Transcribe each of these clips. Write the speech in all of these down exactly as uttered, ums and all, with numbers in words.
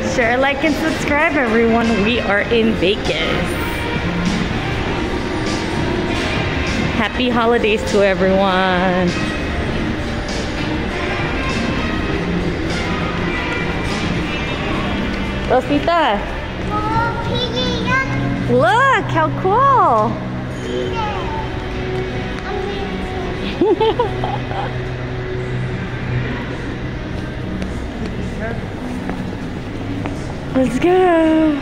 Share, like, and subscribe, everyone. We are in Vegas. Happy holidays to everyone. Rosita, look how cool. Let's go.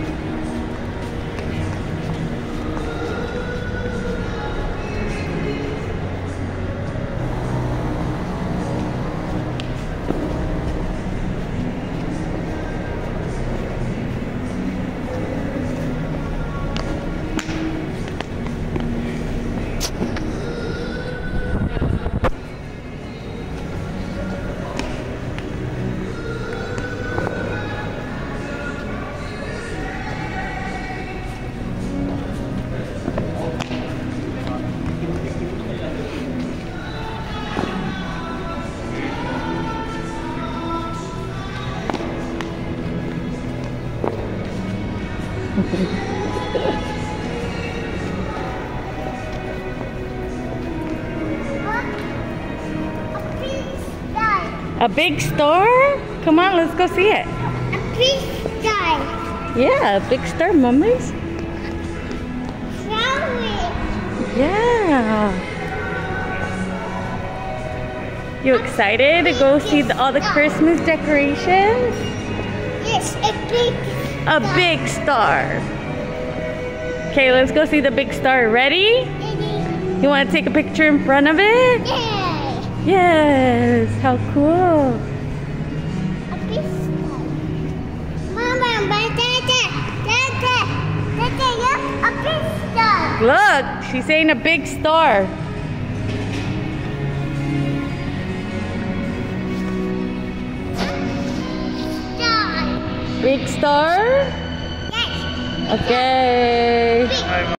A big star? Come on, let's go see it. A big star. Yeah, a big star, Mummies. Flowers. Yeah. You excited to go see the, all the Christmas decorations? Yes, a big A big star. Okay, let's go see the big star. Ready? Ready. You want to take a picture in front of it? Yeah. Yes, how cool. A big star. Mama, my dada, dada, dada, look, a big star. Look, she's saying a big star. Star. Big star? Yes. Okay. Big.